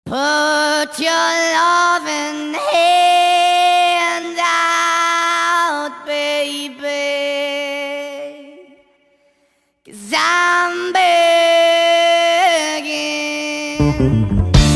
Put your loving hand out, baby, 'cause I'm begging.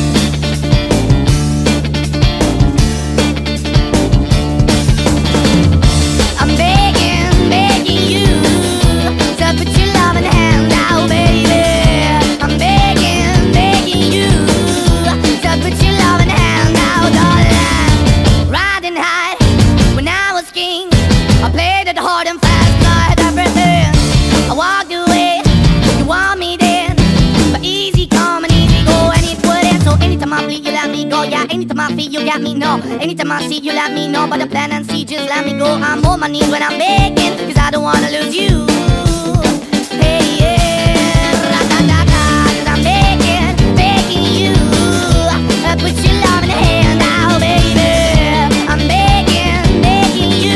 Hard and fast, like everything. I walked away, you want me then, but easy come and easy go, and it wouldn't. So anytime I bleed, you let me go. Yeah, anytime I feel, you got me, no. Anytime I see, you let me know. But the plan and see, just let me go. I'm on my knees when I'm begging, 'cause I don't wanna lose you. Hey, yeah, ra-da-da-da, 'cause I'm begging, begging you. Put your love in the hand now, baby. I'm begging, begging you.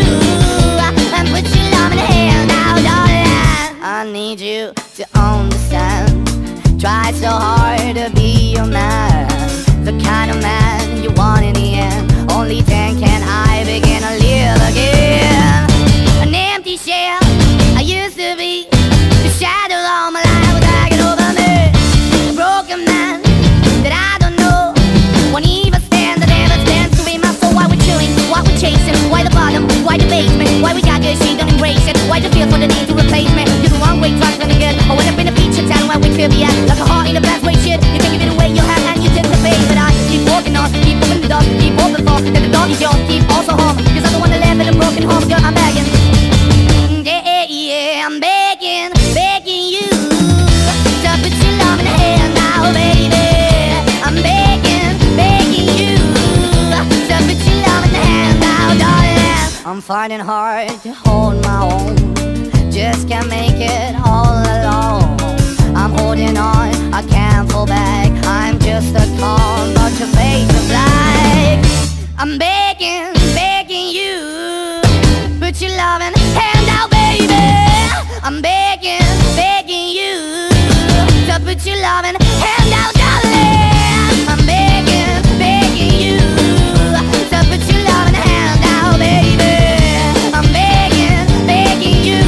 Put your love in the hand now, darling. I need you to understand. Try so hard to be your man, the kind of man you want in the end. Only then can I begin to live again. An empty shell I used to be, the shadow all my life was dragging over me. A broken man that I don't know won't even stand, that never stands to be my soul. Why we're chewing, why we're chasing, why the bottom, why the basement, why we got good, she don't embrace it. Why the feel for the need to replace me? You're the wrong way, trying to get. I went up in a feature town where we could be at, like a heart in a bad way, shit. You can give it away, you have, and you tend to pay. But I keep walking on, keep moving the dog, keep open for, that the dog is yours, keep also home. 'Cause I don't wanna live in a broken home, girl, I'm begging. Yeah, yeah, I'm begging, begging you to put your love in the hand now, baby. I'm begging, begging you to put your love in the hand now, darling. I'm finding hard to hold my own, just can't make it all alone. I'm holding on, I can't fall back. I'm just a call, but your face is black. I'm begging, begging you, put your loving hand out, baby. I'm begging, begging you to put your loving hand out, darling. I'm begging, begging you to put your loving hand out, baby. I'm begging, begging you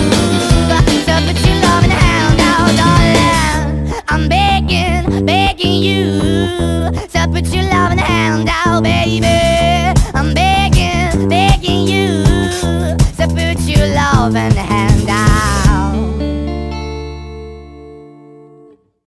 to put your loving hand out, darling. I'm begging, begging you to put your loving hand out.